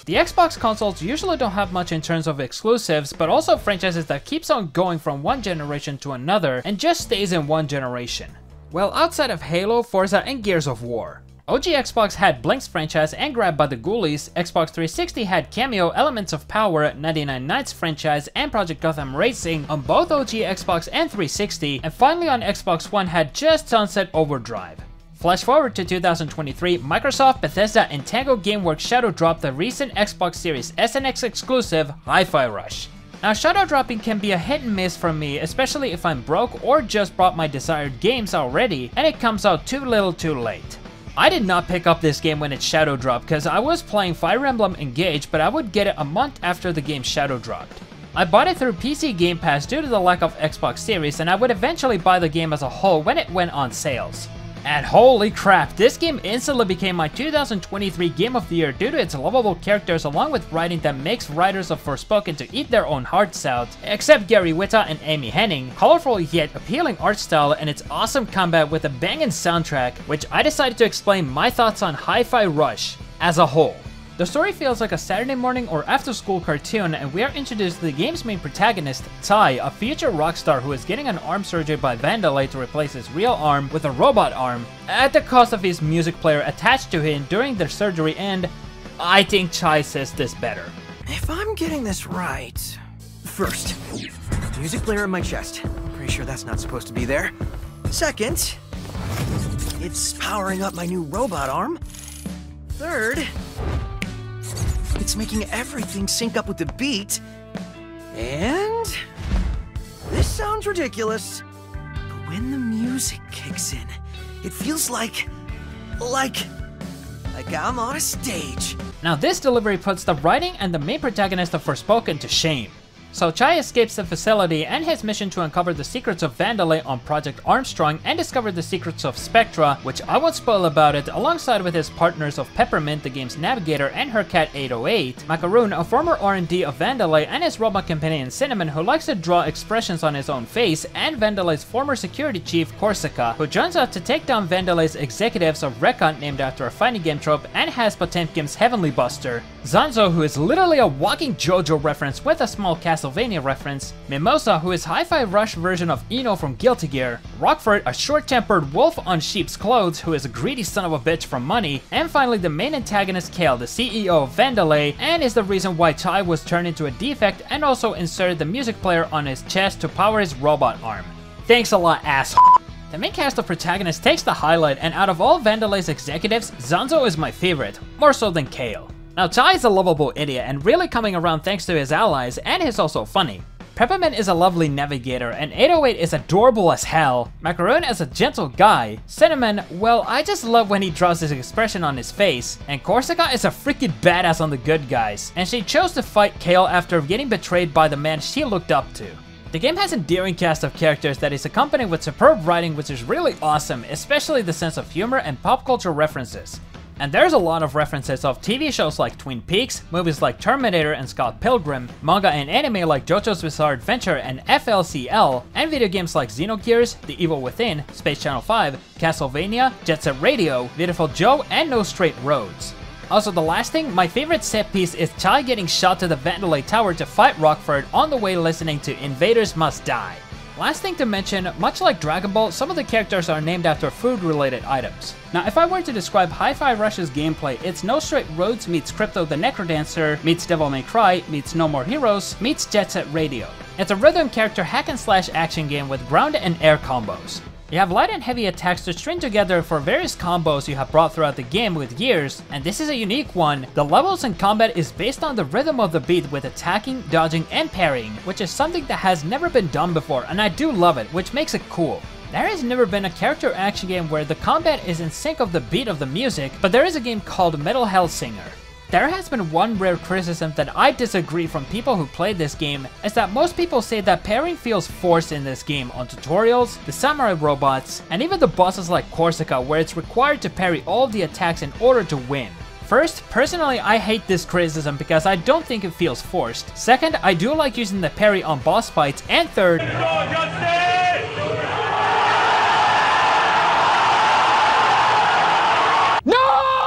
The Xbox consoles usually don't have much in terms of exclusives, but also franchises that keeps on going from one generation to another and just stays in one generation. Well, outside of Halo, Forza, and Gears of War. OG Xbox had Blink's franchise and Grabbed by the Ghoulies, Xbox 360 had Cameo, Elements of Power, 99 Nights franchise, and Project Gotham Racing on both OG Xbox and 360, and finally on Xbox One had just Sunset Overdrive. Flash forward to 2023, Microsoft, Bethesda, and Tango Gameworks shadow dropped the recent Xbox Series S and X exclusive, Hi-Fi Rush. Now, shadow dropping can be a hit and miss for me, especially if I'm broke or just bought my desired games already, and it comes out too little too late. I did not pick up this game when it shadow dropped because I was playing Fire Emblem Engage, but I would get it a month after the game shadow dropped. I bought it through PC Game Pass due to the lack of Xbox Series, and I would eventually buy the game as a whole when it went on sales. And holy crap, this game instantly became my 2023 Game of the Year due to its lovable characters along with writing that makes writers of Forspoken to eat their own hearts out, except Gary Whitta and Amy Hennig, colorful yet appealing art style, and its awesome combat with a banging soundtrack, which I decided to explain my thoughts on Hi-Fi Rush as a whole. The story feels like a Saturday morning or after-school cartoon, and we are introduced to the game's main protagonist, Tai, a future rock star who is getting an arm surgery by Vandelay to replace his real arm with a robot arm, at the cost of his music player attached to him during their surgery, and I think Chai says this better. If I'm getting this right... First, music player in my chest. Pretty sure that's not supposed to be there. Second, it's powering up my new robot arm. Third, it's making everything sync up with the beat. And... this sounds ridiculous, but when the music kicks in, it feels like I'm on a stage. Now this delivery puts the writing and the main protagonist of Forspoken to shame. So Chai escapes the facility and his mission to uncover the secrets of Vandelay on Project Armstrong and discover the secrets of Spectra, which I won't spoil about it, alongside with his partners of Peppermint, the game's navigator, and her cat 808, Macaroon, a former R&D of Vandelay, and his robot companion Cinnamon, who likes to draw expressions on his own face, and Vandelay's former security chief Corsica, who joins out to take down Vandelay's executives of Recon, named after a fighting game trope, and has Potemkin's Heavenly Buster, Zanzo, who is literally a walking JoJo reference with a small Castlevania reference, Mimosa, who is Hi-Fi Rush version of Eno from Guilty Gear, Rockford, a short-tempered wolf on sheep's clothes who is a greedy son of a bitch for money, and finally the main antagonist Kale, the CEO of Vandelay, and is the reason why Tai was turned into a defect and also inserted the music player on his chest to power his robot arm. Thanks a lot, ass. The main cast of protagonists takes the highlight, and out of all Vandelay's executives, Zanzo is my favorite, more so than Kale. Now Tai is a lovable idiot and really coming around thanks to his allies, and he's also funny. Peppermint is a lovely navigator, and 808 is adorable as hell. Macaroon is a gentle guy. Cinnamon, well, I just love when he draws his expression on his face. And Corsica is a freaking badass on the good guys, and she chose to fight Kale after getting betrayed by the man she looked up to. The game has an endearing cast of characters that is accompanied with superb writing, which is really awesome, especially the sense of humor and pop culture references. And there's a lot of references of TV shows like Twin Peaks, movies like Terminator and Scott Pilgrim, manga and anime like JoJo's Bizarre Adventure and FLCL, and video games like Xenogears, The Evil Within, Space Channel 5, Castlevania, Jet Set Radio, Beautiful Joe, and No Straight Roads. Also, the last thing, my favorite set piece is Chai getting shot to the Vandelay Tower to fight Rockford on the way listening to Invaders Must Die. Last thing to mention, much like Dragon Ball, some of the characters are named after food-related items. Now, if I were to describe Hi-Fi Rush's gameplay, it's No Straight Roads meets Crypto the Necrodancer, meets Devil May Cry, meets No More Heroes, meets Jet Set Radio. It's a rhythm character hack-and-slash action game with ground and air combos. You have light and heavy attacks to string together for various combos you have brought throughout the game with gears, and this is a unique one. The levels in combat is based on the rhythm of the beat with attacking, dodging, and parrying, which is something that has never been done before, and I do love it, which makes it cool. There has never been a character action game where the combat is in sync of the beat of the music, but there is a game called Metal Hellsinger. There has been one rare criticism that I disagree from people who played this game, is that most people say that parrying feels forced in this game on tutorials, the samurai robots, and even the bosses like Corsica, where it's required to parry all of the attacks in order to win. First, personally I hate this criticism because I don't think it feels forced. Second, I do like using the parry on boss fights, and third, I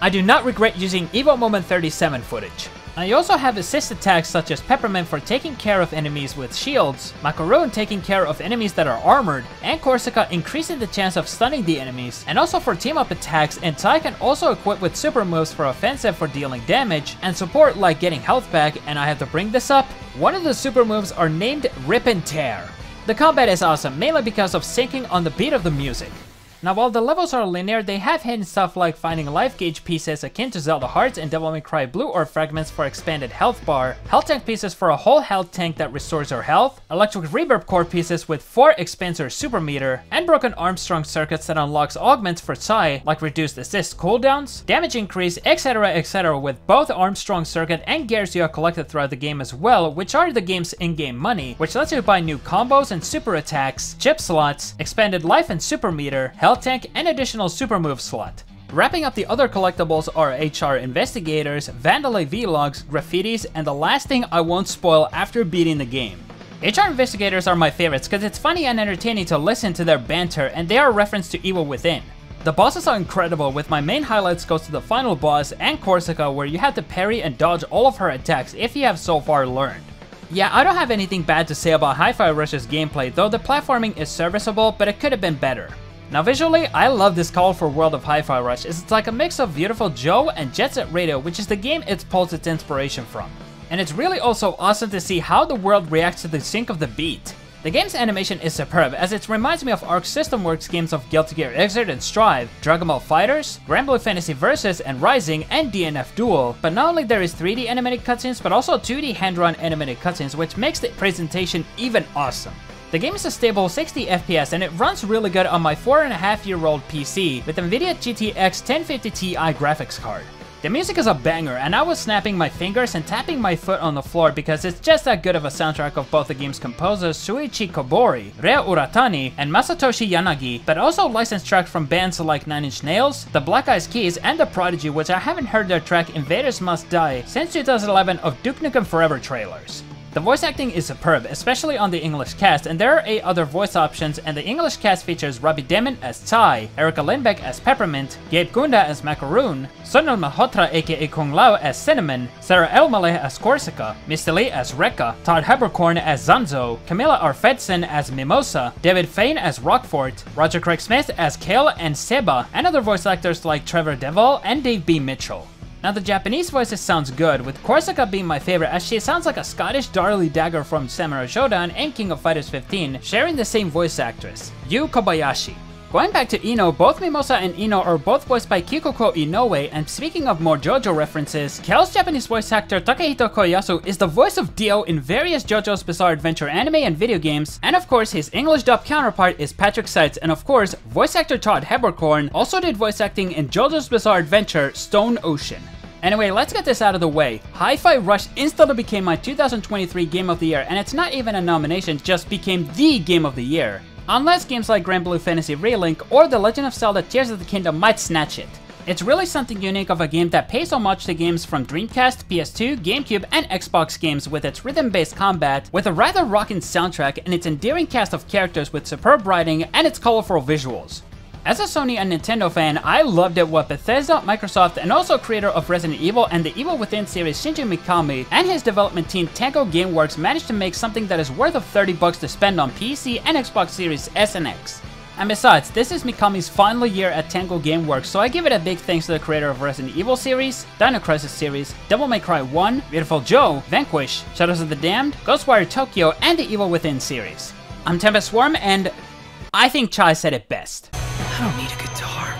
I do not regret using Evo Moment 37 footage. I also have assist attacks such as Peppermint for taking care of enemies with shields, Macaroon taking care of enemies that are armored, and Corsica increasing the chance of stunning the enemies, and also for team up attacks, and Tai can also equip with super moves for offensive for dealing damage, and support like getting health back, and I have to bring this up. One of the super moves are named Rip and Tear. The combat is awesome, mainly because of syncing on the beat of the music. Now while the levels are linear, they have hidden stuff like finding life gauge pieces akin to Zelda Hearts and Devil May Cry Blue or fragments for expanded health bar, health tank pieces for a whole health tank that restores your health, electric reverb core pieces with 4 expansor super meter, and broken Armstrong circuits that unlocks augments for Sai like reduced assist cooldowns, damage increase, etc, with both Armstrong circuit and gears you have collected throughout the game as well, which are the game's in-game money, which lets you buy new combos and super attacks, chip slots, expanded life and super meter, health tank, and additional super move slot. Wrapping up the other collectibles are HR Investigators, Vandalay Vlogs, Graffitis, and the last thing I won't spoil after beating the game. HR Investigators are my favorites because it's funny and entertaining to listen to their banter, and they are a reference to Evil Within. The bosses are incredible, with my main highlights goes to the final boss and Corsica, where you have to parry and dodge all of her attacks if you have so far learned. Yeah, I don't have anything bad to say about Hi-Fi Rush's gameplay, though the platforming is serviceable, but it could have been better. Now visually, I love this colorful world of Hi-Fi Rush, as it's like a mix of Beautiful Joe and Jet Set Radio, which is the game it pulls its inspiration from. And it's really also awesome to see how the world reacts to the sync of the beat. The game's animation is superb, as it reminds me of Arc System Works games of Guilty Gear Xrd and Strive, Dragon Ball FighterZ, Granblue Fantasy Versus and Rising, and DNF Duel. But not only there is 3D animated cutscenes, but also 2D hand-drawn animated cutscenes, which makes the presentation even awesome. The game is a stable 60 FPS and it runs really good on my 4.5-year-old PC with NVIDIA GTX 1050 Ti graphics card. The music is a banger, and I was snapping my fingers and tapping my foot on the floor because it's just that good of a soundtrack of both the game's composers Shuichi Kobori, Rei Uratani, and Masatoshi Yanagi, but also licensed tracks from bands like Nine Inch Nails, the Black Eyed Peas, and The Prodigy, which I haven't heard their track Invaders Must Die since 2011 of Duke Nukem Forever trailers. The voice acting is superb, especially on the English cast, and there are 8 other voice options, and the English cast features Robbie Demon as Tai, Erica Lindbeck as Peppermint, Gabe Gunda as Macaroon, Sonal Malhotra aka Kung Lao as Cinnamon, Sarah Elmaleh as Corsica, Misty Lee as Rekka, Todd Haberkorn as Zanzo, Camilla Arfedson as Mimosa, David Fain as Rockfort, Roger Craig Smith as Kale and Seba, and other voice actors like Trevor Devol and Dave B. Mitchell. Now the Japanese voices sounds good, with Corsica being my favorite as she sounds like a Scottish Darlie Dagger from Samurai Shodown and King of Fighters 15, sharing the same voice actress, Yu Kobayashi. Going back to Ino, both Mimosa and Ino are both voiced by Kikoko Inoue, and speaking of more JoJo references, Kale's Japanese voice actor Takehito Koyasu is the voice of Dio in various JoJo's Bizarre Adventure anime and video games, and of course his English dub counterpart is Patrick Seitz, and of course, voice actor Todd Haberkorn also did voice acting in JoJo's Bizarre Adventure Stone Ocean. Anyway, let's get this out of the way. Hi-Fi Rush instantly became my 2023 Game of the Year, and it's not even a nomination, just became the Game of the Year. Unless games like Granblue Fantasy Relink or The Legend of Zelda Tears of the Kingdom might snatch it. It's really something unique of a game that pays homage to games from Dreamcast, PS2, GameCube, and Xbox games with its rhythm-based combat, with a rather rockin' soundtrack and its endearing cast of characters with superb writing and its colorful visuals. As a Sony and Nintendo fan, I loved it what Bethesda, Microsoft, and also creator of Resident Evil and the Evil Within series Shinji Mikami and his development team Tango Gameworks managed to make something that is worth of $30 to spend on PC and Xbox Series S and X. And besides, this is Mikami's final year at Tango Gameworks, so I give it a big thanks to the creator of Resident Evil series, Dino Crisis series, Devil May Cry 1, Beautiful Joe, Vanquish, Shadows of the Damned, Ghostwire Tokyo, and the Evil Within series. I'm Tempest Swarm, and I think Chai said it best. I don't need a guitar.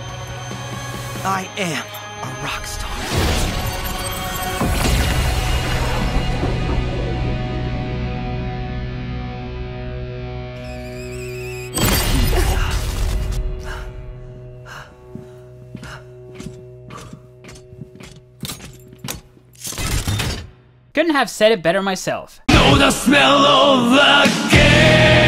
I am a rock star. Couldn't have said it better myself. Know the smell of the game.